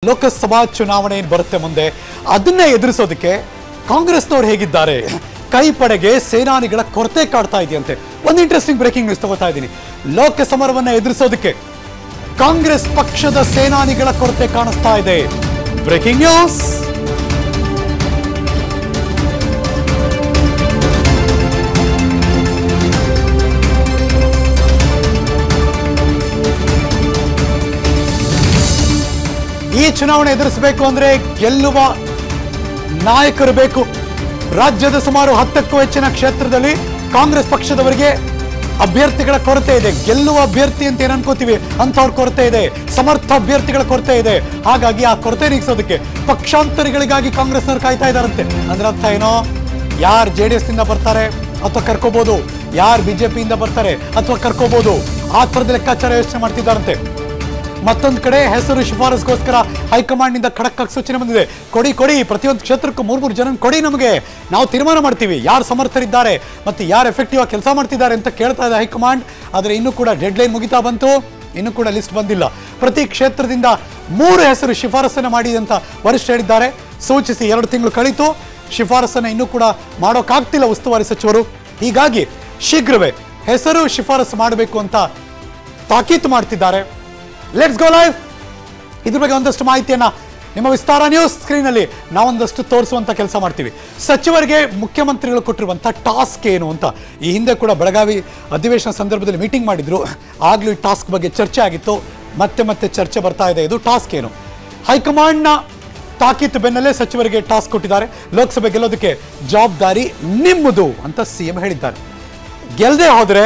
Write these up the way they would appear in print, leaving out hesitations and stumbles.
ಲೋಕಸಭಾ ಚುನಾವಣೆ ಏನು ಬರುತ್ತೆ ಮುಂದೆ, ಅದನ್ನೇ ಎದುರಿಸೋದಕ್ಕೆ ಕಾಂಗ್ರೆಸ್ನವ್ರು ಹೇಗಿದ್ದಾರೆ? ಕೈಪಡೆಗೆ ಸೇನಾನಿಗಳ ಕೊರತೆ ಕಾಡ್ತಾ ಇದೆಯಂತೆ. ಒಂದು ಇಂಟ್ರೆಸ್ಟಿಂಗ್ ಬ್ರೇಕಿಂಗ್ ನ್ಯೂಸ್ ತಗೋತಾ ಇದ್ದೀನಿ. ಲೋಕಸಮರವನ್ನ ಎದುರಿಸೋದಕ್ಕೆ ಕಾಂಗ್ರೆಸ್ ಪಕ್ಷದ ಸೇನಾನಿಗಳ ಕೊರತೆ ಕಾಣಿಸ್ತಾ ಇದೆ. Breaking news. ಈ ಚುನಾವಣೆ ಎದುರಿಸಬೇಕು ಅಂದ್ರೆ ಗೆಲ್ಲುವ ನಾಯಕರು ಬೇಕು. ರಾಜ್ಯದ ಸುಮಾರು 10ಕ್ಕೂ ಹೆಚ್ಚಿನ ಕ್ಷೇತ್ರದಲ್ಲಿ ಕಾಂಗ್ರೆಸ್ ಪಕ್ಷದವರಿಗೆ ಅಭ್ಯರ್ಥಿಗಳ ಕೊರತೆ ಇದೆ. ಗೆಲ್ಲುವ ಅಭ್ಯರ್ಥಿ ಅಂತ ಏನು ಅನ್ಕೋತೀವಿ ಅಂಥವ್ರ ಕೊರತೆ ಇದೆ, ಸಮರ್ಥ ಅಭ್ಯರ್ಥಿಗಳ ಕೊರತೆ ಇದೆ. ಹಾಗಾಗಿ ಆ ಕೊರತೆ ನೀಗಿಸೋದಕ್ಕೆ ಪಕ್ಷಾಂತರಿಗಳಿಗಾಗಿ ಕಾಂಗ್ರೆಸ್ನವ್ರು ಕಾಯ್ತಾ ಇದ್ದಾರಂತೆ. ಅಂದ್ರೆ ಅರ್ಥ ಏನೋ, ಯಾರು JDS ನಿಂದ ಬರ್ತಾರೆ ಅಥವಾ ಕರ್ಕೋಬಹುದು, ಯಾರು BJPಯಿಂದ ಬರ್ತಾರೆ ಅಥವಾ ಕರ್ಕೋಬಹುದು, ಆ ಥರದ ಲೆಕ್ಕಾಚಾರ ಯೋಚನೆ ಮಾಡ್ತಿದ್ದಾರಂತೆ. ಮತ್ತೊಂದು ಕಡೆ ಹೆಸರು ಶಿಫಾರಸ್ಗೋಸ್ಕರ ಹೈಕಮಾಂಡ್ ನಿಂದ ಖಡಕ್ ಸೂಚನೆ ಬಂದಿದೆ. ಕೊಡಿ ಪ್ರತಿಯೊಂದು ಕ್ಷೇತ್ರಕ್ಕೂ 3 ಜನ ಕೊಡಿ, ನಮಗೆ ನಾವು ತೀರ್ಮಾನ ಮಾಡ್ತೀವಿ ಯಾರು ಸಮರ್ಥರಿದ್ದಾರೆ ಮತ್ತು ಯಾರು ಎಫೆಕ್ಟಿವ್ ಆಗಿ ಕೆಲಸ ಮಾಡ್ತಿದ್ದಾರೆ ಅಂತ ಕೇಳ್ತಾ ಇದೆ ಹೈಕಮಾಂಡ್. ಆದರೆ ಇನ್ನೂ ಕೂಡ ಡೆಡ್ಲೈನ್ ಮುಗಿತಾ ಬಂತು, ಇನ್ನೂ ಕೂಡ ಲಿಸ್ಟ್ ಬಂದಿಲ್ಲ. ಪ್ರತಿ ಕ್ಷೇತ್ರದಿಂದ 3 ಹೆಸರು ಶಿಫಾರಸನ್ನು ಮಾಡಿ ಅಂತ ವರಿಷ್ಠ ಹೇಳಿದ್ದಾರೆ. ಸೂಚಿಸಿ 2 ತಿಂಗಳು ಕಳೀತು, ಶಿಫಾರಸನ್ನು ಇನ್ನೂ ಕೂಡ ಮಾಡೋಕ್ಕಾಗ್ತಿಲ್ಲ ಉಸ್ತುವಾರಿ ಸಚಿವರು. ಹೀಗಾಗಿ ಶೀಘ್ರವೇ ಹೆಸರು ಶಿಫಾರಸು ಮಾಡಬೇಕು ಅಂತ ತಾಕೀತು ಮಾಡ್ತಿದ್ದಾರೆ. Let's go live. ಇದ್ರ ಬಗ್ಗೆ ಒಂದಷ್ಟು ಮಾಹಿತಿಯನ್ನ ನಿಮ್ಮ ವಿಸ್ತಾರ ನ್ಯೂಸ್ ಸ್ಕ್ರೀನಲ್ಲಿ ನಾವೊಂದಷ್ಟು ತೋರಿಸುವಂತ ಕೆಲಸ ಮಾಡ್ತೀವಿ. ಸಚಿವರಿಗೆ ಮುಖ್ಯಮಂತ್ರಿಗಳು ಕೊಟ್ಟಿರುವಂತಹ ಟಾಸ್ಕ್ ಏನು ಅಂತ ಈ ಹಿಂದೆ ಕೂಡ ಬೆಳಗಾವಿ ಅಧಿವೇಶನ ಸಂದರ್ಭದಲ್ಲಿ ಮೀಟಿಂಗ್ ಮಾಡಿದ್ರು. ಆಗ್ಲೂ ಈ ಟಾಸ್ಕ್ ಬಗ್ಗೆ ಚರ್ಚೆ ಆಗಿತ್ತು, ಮತ್ತೆ ಚರ್ಚೆ ಬರ್ತಾ ಇದೆ. ಇದು ಟಾಸ್ಕ್ ಏನು? ಹೈಕಮಾಂಡ್ನ ತಾಕೀತು ಬೆನ್ನಲ್ಲೇ ಸಚಿವರಿಗೆ ಟಾಸ್ಕ್ ಕೊಟ್ಟಿದ್ದಾರೆ. ಲೋಕಸಭೆ ಗೆಲ್ಲೋದಕ್ಕೆ ಜವಾಬ್ದಾರಿ ನಿಮ್ಮದು ಅಂತ CM ಹೇಳಿದ್ದಾರೆ. ಗೆಲ್ಲದೆ ಹೋದ್ರೆ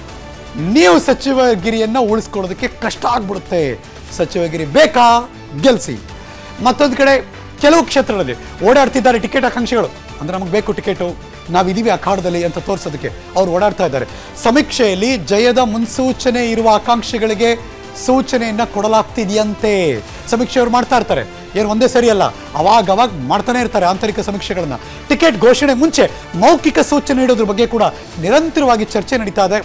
ನೀವು ಸಚಿವಗಿರಿಯನ್ನ ಉಳಿಸ್ಕೊಳ್ಳೋದಕ್ಕೆ ಕಷ್ಟ ಆಗ್ಬಿಡುತ್ತೆ. ಸಚಿವಗಿರಿ ಬೇಕಾ? ಗೆಲ್ಸಿ. ಮತ್ತೊಂದು ಕಡೆ ಕೆಲವು ಕ್ಷೇತ್ರಗಳಲ್ಲಿ ಓಡಾಡ್ತಿದ್ದಾರೆ ಟಿಕೆಟ್ ಆಕಾಂಕ್ಷಿಗಳು. ಅಂದ್ರೆ ನಮಗೆ ಬೇಕು ಟಿಕೆಟು, ನಾವಿದೀವಿ ಅಖಾಡದಲ್ಲಿ ಅಂತ ತೋರಿಸೋದಕ್ಕೆ ಅವ್ರು ಓಡಾಡ್ತಾ ಇದ್ದಾರೆ. ಸಮೀಕ್ಷೆಯಲ್ಲಿ ಜಯದ ಮುನ್ಸೂಚನೆ ಇರುವ ಆಕಾಂಕ್ಷಿಗಳಿಗೆ ಸೂಚನೆಯನ್ನ ಕೊಡಲಾಗ್ತಿದೆಯಂತೆ. ಸಮೀಕ್ಷೆಯವರು ಮಾಡ್ತಾ ಇರ್ತಾರೆ, ಏನು ಒಂದೇ ಸರಿಯಲ್ಲ, ಅವಾಗ ಮಾಡ್ತಾನೆ ಇರ್ತಾರೆ ಆಂತರಿಕ ಸಮೀಕ್ಷೆಗಳನ್ನ. ಟಿಕೆಟ್ ಘೋಷಣೆ ಮುಂಚೆ ಮೌಖಿಕ ಸೂಚನೆ ನೀಡೋದ್ರ ಬಗ್ಗೆ ಕೂಡ ನಿರಂತರವಾಗಿ ಚರ್ಚೆ ನಡೀತಾ ಇದೆ.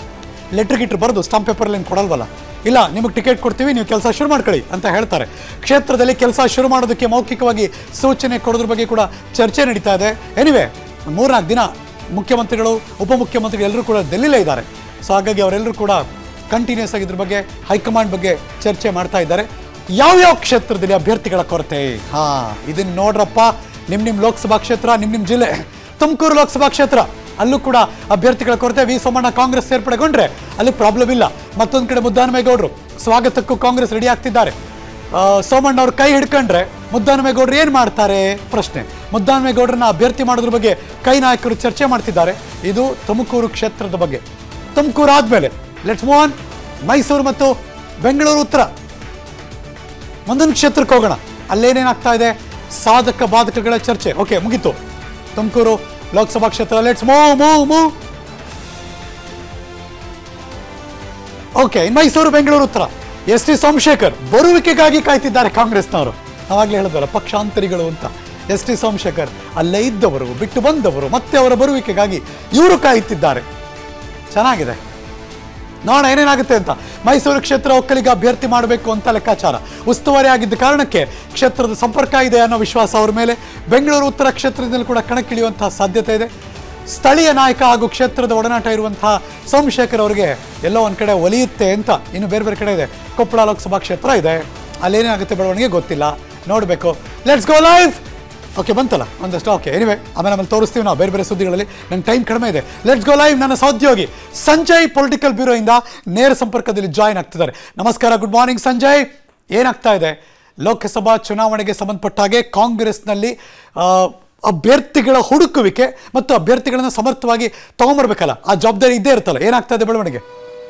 ಲೆಟ್ರ್ ಬರೆದು ಸ್ಟಾಂಪ್ ಪೇಪರಲ್ಲಿ ಏನು ಕೊಡಲ್ವಲ್ಲ, ಇಲ್ಲ ನಿಮಗೆ ಟಿಕೆಟ್ ಕೊಡ್ತೀವಿ, ನೀವು ಕೆಲಸ ಶುರು ಮಾಡ್ಕೊಳ್ಳಿ ಅಂತ ಹೇಳ್ತಾರೆ. ಕ್ಷೇತ್ರದಲ್ಲಿ ಕೆಲಸ ಶುರು ಮಾಡೋದಕ್ಕೆ ಮೌಖಿಕವಾಗಿ ಸೂಚನೆ ಕೊಡೋದ್ರ ಬಗ್ಗೆ ಕೂಡ ಚರ್ಚೆ ನಡೀತಾ ಇದೆ. ಎನಿವೆ 3-4 ದಿನ ಮುಖ್ಯಮಂತ್ರಿಗಳು ಉಪಮುಖ್ಯಮಂತ್ರಿಗಳು ಎಲ್ಲರೂ ಕೂಡ ಡೆಲ್ಲಿಲೇ ಇದ್ದಾರೆ. ಸೊ ಹಾಗಾಗಿ ಅವರೆಲ್ಲರೂ ಕೂಡ ಕಂಟಿನ್ಯೂಸ್ ಆಗಿ ಇದ್ರ ಬಗ್ಗೆ ಹೈಕಮಾಂಡ್ ಬಗ್ಗೆ ಚರ್ಚೆ ಮಾಡ್ತಾ ಇದ್ದಾರೆ. ಯಾವ್ಯಾವ ಕ್ಷೇತ್ರದಲ್ಲಿ ಅಭ್ಯರ್ಥಿಗಳ ಕೊರತೆ? ಇದನ್ನ ನೋಡ್ರಪ್ಪ. ನಿಮ್ಮ ಲೋಕಸಭಾ ಕ್ಷೇತ್ರ, ನಿಮ್ಮ ಜಿಲ್ಲೆ ತುಮಕೂರು ಲೋಕಸಭಾ ಕ್ಷೇತ್ರ, ಅಲ್ಲೂ ಕೂಡ ಅಭ್ಯರ್ಥಿಗಳ ಕೊರತೆ. ವಿ ಸೋಮಣ್ಣ ಕಾಂಗ್ರೆಸ್ ಸೇರ್ಪಡೆಗೊಂಡ್ರೆ ಅಲ್ಲಿ ಪ್ರಾಬ್ಲಮ್ ಇಲ್ಲ. ಮತ್ತೊಂದು ಕಡೆ ಮುದ್ದಹನುಮೇಗೌಡರು ಸ್ವಾಗತಕ್ಕೂ ಕಾಂಗ್ರೆಸ್ ರೆಡಿ ಆಗ್ತಿದ್ದಾರೆ. ಸೋಮಣ್ಣ ಅವ್ರ ಕೈ ಹಿಡ್ಕೊಂಡ್ರೆ ಮುದ್ದಹನುಮೇಗೌಡರು ಏನು ಮಾಡ್ತಾರೆ ಪ್ರಶ್ನೆ. ಮುದ್ದಹನುಮೇಗೌಡರನ್ನ ಅಭ್ಯರ್ಥಿ ಮಾಡೋದ್ರ ಬಗ್ಗೆ ಕೈ ನಾಯಕರು ಚರ್ಚೆ ಮಾಡ್ತಿದ್ದಾರೆ. ಇದು ತುಮಕೂರು ಕ್ಷೇತ್ರದ ಬಗ್ಗೆ. ತುಮಕೂರು ಆದ್ಮೇಲೆ ಲೆಟ್ಸ್ ಮೂವ್ ಆನ್. ಮೈಸೂರು ಮತ್ತು ಬೆಂಗಳೂರು ಉತ್ತರ ಮುಂದಿನ ಕ್ಷೇತ್ರಕ್ಕೆ ಹೋಗೋಣ. ಅಲ್ಲೇನೇನಾಗ್ತಾ ಇದೆ, ಸಾಧಕ ಬಾಧಕಗಳ ಚರ್ಚೆ. ಓಕೆ, ಮುಗೀತು ತುಮಕೂರು ಲೋಕಸಭಾ ಕ್ಷೇತ್ರ. Let's move. Okay, Mysuru Bengaluru ಉತ್ತರ. ST ಸೋಮಶೇಖರ್ ಬರುವಿಕೆಗಾಗಿ ಕಾಯ್ತಿದ್ದಾರೆ ಕಾಂಗ್ರೆಸ್ನವರು. ನಾವಾಗಲೇ ಹೇಳಿದ್ವಲ್ಲ ಪಕ್ಷಾಂತರಿಗಳು ಅಂತ. ST ಸೋಮಶೇಖರ್ ಅಲ್ಲೇ ಇದ್ದವರು, ಬಿಟ್ಟು ಬಂದವರು, ಮತ್ತೆ ಅವರ ಬರುವಿಕೆಗಾಗಿ ಇವರು ಕಾಯುತ್ತಿದ್ದಾರೆ. ಚೆನ್ನಾಗಿದೆ, ನೋಡೋಣ ಏನೇನಾಗುತ್ತೆ ಅಂತ. ಮೈಸೂರು ಕ್ಷೇತ್ರ ಒಕ್ಕಲಿಗ ಅಭ್ಯರ್ಥಿ ಮಾಡಬೇಕು ಅಂತ ಲೆಕ್ಕಾಚಾರ. ಉಸ್ತುವಾರಿ ಆಗಿದ್ದ ಕಾರಣಕ್ಕೆ ಕ್ಷೇತ್ರದ ಸಂಪರ್ಕ ಇದೆ ಅನ್ನೋ ವಿಶ್ವಾಸ ಅವರ ಮೇಲೆ. ಬೆಂಗಳೂರು ಉತ್ತರ ಕ್ಷೇತ್ರದಲ್ಲಿ ಕೂಡ ಕಣಕ್ಕಿಳಿಯುವಂತಹ ಸಾಧ್ಯತೆ ಇದೆ. ಸ್ಥಳೀಯ ನಾಯಕ ಹಾಗೂ ಕ್ಷೇತ್ರದ ಒಡನಾಟ ಇರುವಂತಹ ಸೋಮಶೇಖರ್ ಅವರಿಗೆ ಎಲ್ಲೋ ಒಂದು ಕಡೆ ಒಲಿಯುತ್ತೆ ಅಂತ. ಇನ್ನು ಬೇರೆ ಕಡೆ ಇದೆ. ಕೊಪ್ಪಳ ಲೋಕಸಭಾ ಕ್ಷೇತ್ರ ಇದೆ, ಅಲ್ಲೇನಾಗುತ್ತೆ ಬೆಳವಣಿಗೆ ಗೊತ್ತಿಲ್ಲ, ನೋಡಬೇಕು. Let's go live. ಓಕೆ, ಬಂತಲ್ಲ ಒಂದಷ್ಟು. ಓಕೆ, ಎನಿವೆ ಆಮೇಲೆ ತೋರಿಸ್ತೀವಿ ನಾವು ಬೇರೆ ಸುದ್ದಿಗಳಲ್ಲಿ. ನಂಗೆ ಟೈಮ್ ಕಡಿಮೆ ಇದೆ. Let's go live. ನನ್ನ ಸಹೋದ್ಯೋಗಿ ಸಂಜಯ್ ಪೊಲಿಟಿಕಲ್ ಬ್ಯೂರೋ ಇಂದ ನೇರ ಸಂಪರ್ಕದಲ್ಲಿ ಜಾಯಿನ್ ಆಗ್ತಿದ್ದಾರೆ. ನಮಸ್ಕಾರ, ಗುಡ್ ಮಾರ್ನಿಂಗ್ ಸಂಜಯ್. ಏನಾಗ್ತಾ ಇದೆ ಲೋಕಸಭಾ ಚುನಾವಣೆಗೆ ಸಂಬಂಧಪಟ್ಟ ಹಾಗೆ ಕಾಂಗ್ರೆಸ್ನಲ್ಲಿ ಅಭ್ಯರ್ಥಿಗಳ ಹುಡುಕುವಿಕೆ ಮತ್ತು ಅಭ್ಯರ್ಥಿಗಳನ್ನು ಸಮರ್ಥವಾಗಿ ತಗೊಂಡ್ಬರ್ಬೇಕಲ್ಲ, ಆ ಜವಾಬ್ದಾರಿ ಇದ್ದೇ ಇರುತ್ತಲ್ಲ, ಏನಾಗ್ತಾ ಇದೆ ಬೆಳವಣಿಗೆ?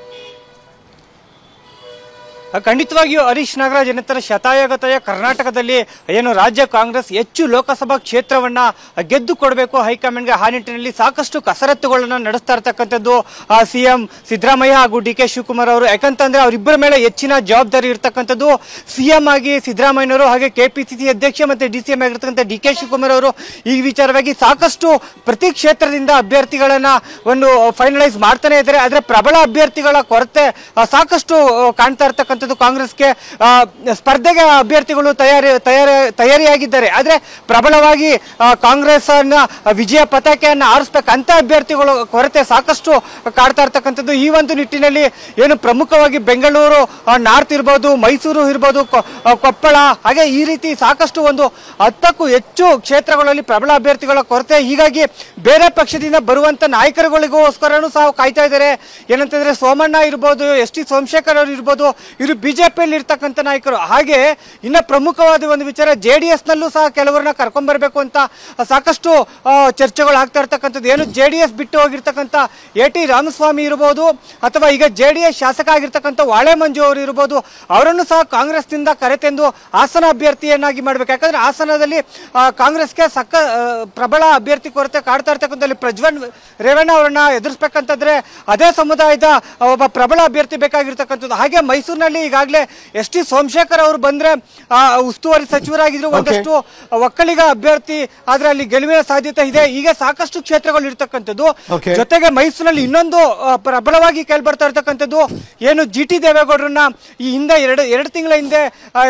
ಖಂಡಿತವಾಗಿಯೂ ಹರೀಶ್ ನಾಗರಾಜ್ ಏನಂತಾರೆ, ಶತಾಯಗತಾಯ ಕರ್ನಾಟಕದಲ್ಲಿ ಏನು ರಾಜ್ಯ ಕಾಂಗ್ರೆಸ್ ಹೆಚ್ಚು ಲೋಕಸಭಾ ಕ್ಷೇತ್ರವನ್ನ ಗೆದ್ದು ಕೊಡಬೇಕು ಹೈಕಮಾಂಡ್ಗೆ. ಆ ನಿಟ್ಟಿನಲ್ಲಿ ಸಾಕಷ್ಟು ಕಸರತ್ತುಗಳನ್ನ ನಡೆಸ್ತಾ ಇರ್ತಕ್ಕಂಥದ್ದು CM ಸಿದ್ದರಾಮಯ್ಯ ಹಾಗೂ DK ಶಿವಕುಮಾರ್ ಅವರು. ಯಾಕಂತಂದ್ರೆ ಅವರಿಬ್ಬರ ಮೇಲೆ ಹೆಚ್ಚಿನ ಜವಾಬ್ದಾರಿ ಇರ್ತಕ್ಕಂಥದ್ದು. CM ಆಗಿ ಸಿದ್ದರಾಮಯ್ಯನವರು, ಹಾಗೆ KPCC ಅಧ್ಯಕ್ಷ ಮತ್ತೆ DCM ಆಗಿರ್ತಕ್ಕಂಥ DK ಶಿವಕುಮಾರ್ ಅವರು ಈ ವಿಚಾರವಾಗಿ ಸಾಕಷ್ಟು ಪ್ರತಿ ಕ್ಷೇತ್ರದಿಂದ ಅಭ್ಯರ್ಥಿಗಳನ್ನ ಒಂದು ಫೈನಲೈಸ್ ಮಾಡ್ತಾನೆ ಇದ್ದಾರೆ. ಆದ್ರೆ ಪ್ರಬಲ ಅಭ್ಯರ್ಥಿಗಳ ಕೊರತೆ ಸಾಕಷ್ಟು ಕಾಣ್ತಾ ಇರ್ತಕ್ಕಂಥ ಇರ್ತಕ್ಕಂಥದ್ದು ಕಾಂಗ್ರೆಸ್ಗೆ ಸ್ಪರ್ಧೆಗೆ ಅಭ್ಯರ್ಥಿಗಳು ತಯಾರಿಯಾಗಿದ್ದಾರೆ. ಆದ್ರೆ ಪ್ರಬಲವಾಗಿ ಕಾಂಗ್ರೆಸ್ ವಿಜಯ ಪತಾಕೆಯನ್ನ ಆರಿಸಬೇಕಂತ ಅಭ್ಯರ್ಥಿಗಳು ಕೊರತೆ ಸಾಕಷ್ಟು ಕಾಡ್ತಾ ಇರ್ತಕ್ಕಂಥದ್ದು. ಈ ಒಂದು ನಿಟ್ಟಿನಲ್ಲಿ ಏನು ಪ್ರಮುಖವಾಗಿ ಬೆಂಗಳೂರು ನಾರ್ತ್ ಇರ್ಬೋದು, ಮೈಸೂರು ಇರ್ಬೋದು, ಕೊಪ್ಪಳ, ಹಾಗೆ ಈ ರೀತಿ ಸಾಕಷ್ಟು ಒಂದು 10ಕ್ಕೂ ಹೆಚ್ಚು ಕ್ಷೇತ್ರಗಳಲ್ಲಿ ಪ್ರಬಲ ಅಭ್ಯರ್ಥಿಗಳ ಕೊರತೆ. ಹೀಗಾಗಿ ಬೇರೆ ಪಕ್ಷದಿಂದ ಬರುವಂತ ನಾಯಕರುಗಳಿಗೋಸ್ಕರನೂ ಸಹ ಕಾಯ್ತಾ ಇದ್ದಾರೆ. ಏನಂತಂದ್ರೆ ಸೋಮಣ್ಣ ಇರ್ಬೋದು, ಎಸ್.ಟಿ. ಸೋಮಶೇಖರ್ ಅವರು ಇರ್ಬೋದು, ಇವರು ಬಿಜೆಪಿಯಲ್ಲಿ ಇರ್ತಕ್ಕಂಥ ನಾಯಕರು. ಹಾಗೆ ಇನ್ನ ಪ್ರಮುಖವಾದ ಒಂದು ವಿಚಾರ, JDS ನಲ್ಲೂ ಸಹ ಕೆಲವರನ್ನ ಕರ್ಕೊಂಡ್ ಬರ್ಬೇಕು ಅಂತ ಸಾಕಷ್ಟು ಚರ್ಚೆಗಳು ಆಗ್ತಾ ಇರ್ತಕ್ಕಂಥದ್ದು. ಏನು JDS ಬಿಟ್ಟು ಹೋಗಿರ್ತಕ್ಕಂಥ A.T. ರಾಮಸ್ವಾಮಿ ಇರ್ಬೋದು, ಅಥವಾ ಈಗ JDS ಶಾಸಕ ಆಗಿರ್ತಕ್ಕಂಥ ವಾಳೆ ಮಂಜು ಅವರು ಇರ್ಬೋದು, ಅವರನ್ನು ಸಹ ಕಾಂಗ್ರೆಸ್ನಿಂದ ಕರೆತೆಂದು ಹಾಸನ ಅಭ್ಯರ್ಥಿಯನ್ನಾಗಿ ಮಾಡ್ಬೇಕು. ಯಾಕಂದ್ರೆ ಹಾಸನದಲ್ಲಿ ಕಾಂಗ್ರೆಸ್ಗೆ ಪ್ರಬಲ ಅಭ್ಯರ್ಥಿ ಕೊರತೆ ಕಾಡ್ತಾ ಇರ್ತಕ್ಕಂಥಲ್ಲಿ ಪ್ರಜ್ವಲ್ ರೇವಣ್ಣ ಅವರನ್ನ ಎದುರಿಸಬೇಕಂತಂದ್ರೆ ಅದೇ ಸಮುದಾಯದ ಒಬ್ಬ ಪ್ರಬಲ ಅಭ್ಯರ್ಥಿ ಬೇಕಾಗಿರ್ತಕ್ಕಂಥದ್ದು. ಹಾಗೆ ಮೈಸೂರಿನಲ್ಲಿ ಈಗಾಗಲೇ ಎಸ್.ಟಿ. ಸೋಮಶೇಖರ್ ಅವರು ಬಂದ್ರೆ ಉಸ್ತುವಾರಿ ಸಚಿವರಾಗಿದ್ರು, ಒಂದಷ್ಟು ಒಕ್ಕಲಿಗ ಅಭ್ಯರ್ಥಿ, ಆದ್ರೆ ಅಲ್ಲಿ ಗೆಲುವಿನ ಸಾಧ್ಯತೆ ಇದೆ. ಈಗ ಸಾಕಷ್ಟು ಕ್ಷೇತ್ರಗಳು ಇರ್ತಕ್ಕಂಥದ್ದು. ಜೊತೆಗೆ ಮೈಸೂರಿನಲ್ಲಿ ಇನ್ನೊಂದು ಪ್ರಬಲವಾಗಿ ಕೇಳ್ಬರ್ತಾ ಇರ್ತಕ್ಕಂಥದ್ದು, ಏನು GT ದೇವೇಗೌಡರನ್ನ ಈ ಹಿಂದೆ ಎರಡು ತಿಂಗಳ ಹಿಂದೆ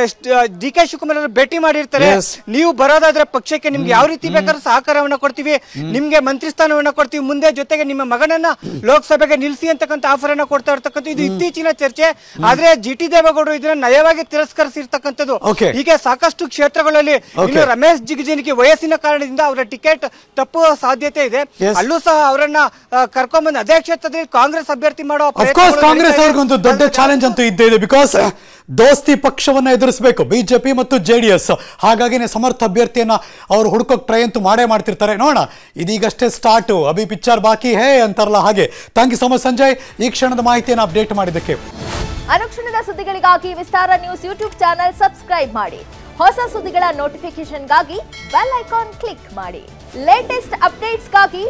DK ಶಿವಕುಮಾರ್ ಅವರು ಭೇಟಿ ಮಾಡಿರ್ತಾರೆ. ನೀವು ಬರೋದಾದ್ರೆ ಪಕ್ಷಕ್ಕೆ ನಿಮ್ಗೆ ಯಾವ ರೀತಿ ಬೇಕಾದ್ರೂ ಸಹಕಾರವನ್ನ ಕೊಡ್ತೀವಿ, ನಿಮ್ಗೆ ಮಂತ್ರಿ ಸ್ಥಾನವನ್ನ ಕೊಡ್ತೀವಿ, ಮುಂದೆ ಜೊತೆಗೆ ನಿಮ್ಮ ಮಗನನ್ನ ಲೋಕಸಭೆಗೆ ನಿಲ್ಲಿಸಿ ಅಂತಕ್ಕಂಥ ಆಫರ್ ಅನ್ನ ಕೊಡ್ತಾ ಇರ್ತಕ್ಕಂಥ ಇದು ಇತ್ತೀಚಿನ ಚರ್ಚೆ. ಆದ್ರೆ GT ದೇವೇಗೌಡರು ಇದನ್ನ ನಯವಾಗಿ ತಿರಸ್ಕರಿಸಿರ್ತಕ್ಕಂಥದ್ದು. ಹೀಗೆ ಸಾಕಷ್ಟು ಕ್ಷೇತ್ರಗಳಲ್ಲಿ ಇನ್ನು ರಮೇಶ್ ಜಿಗಜಿಣಗಿ ವಯಸ್ಸಿನ ಕಾರಣದಿಂದ ಅವರ ಟಿಕೆಟ್ ತಪ್ಪುವ ಸಾಧ್ಯತೆ ಇದೆ. ಅಲ್ಲೂ ಸಹ ಅವರನ್ನ ಕರ್ಕೊಂಡ್ಬಂದು ಅದೇ ಕ್ಷೇತ್ರದಲ್ಲಿ ಕಾಂಗ್ರೆಸ್ ಅಭ್ಯರ್ಥಿ ಮಾಡೋ ಕಾಂಗ್ರೆಸ್ ಅವ್ರಿಗೊಂದು ದೊಡ್ಡ ಚಾಲೆಂಜ್ ಅಂತೂ ಇದ್ದೇ ಇದೆ. ಬಿಕಾಸ್ ದೋಸ್ತಿ ಪಕ್ಷವನ್ನ ಎದುರಿಸಬೇಕು ಬಿಜೆಪಿ ಮತ್ತು JDS. ಹಾಗಾಗಿನೇ ಸಮರ್ಥ ಅಭ್ಯರ್ಥಿಯನ್ನ ಅವರು ಹುಡುಕೋಕ್ ಟ್ರೈ ಅಂತೂ ಮಾಡೇ ಮಾಡ್ತಿರ್ತಾರೆ. ನೋಡೋಣ, ಇದೀಗಷ್ಟೇ ಸ್ಟಾರ್ಟ್, ಅಭಿ ಪಿಕ್ಚರ್ ಬಾಕಿ ಹೇ ಅಂತಾರಲ್ಲ ಹಾಗೆ. Thank you so much Sanjay, ಈ ಕ್ಷಣದ ಮಾಹಿತಿಯನ್ನು ಅಪ್ಡೇಟ್ ಮಾಡಿದ್ದಕ್ಕೆ. ಅನುಕ್ಷಣದ ಸುದ್ದಿಗಳಿಗಾಗಿ Vistara news YouTube channel subscribe ಮಾಡಿ. ಹೊಸ ಸುದ್ದಿಗಳ ನೋಟಿಫಿಕೇಶನ್ಗಾಗಿ ಬೆಲ್ ಐಕಾನ್ ಕ್ಲಿಕ್ ಮಾಡಿ. ಲೇಟೆಸ್ಟ್ ಅಪ್ಡೇಟ್ಸ್ಗಾಗಿ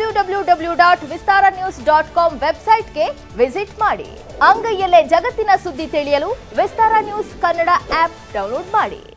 www.vistaranews.com ವೆಬ್ಸೈಟ್ಗೆ ವಿಸಿಟ್ ಮಾಡಿ. ಅಂಗೈಯಲ್ಲೇ ಜಗತ್ತಿನ ಸುದ್ದಿ ತಿಳಿಯಲು Vistara news Kannada app download ಮಾಡಿ.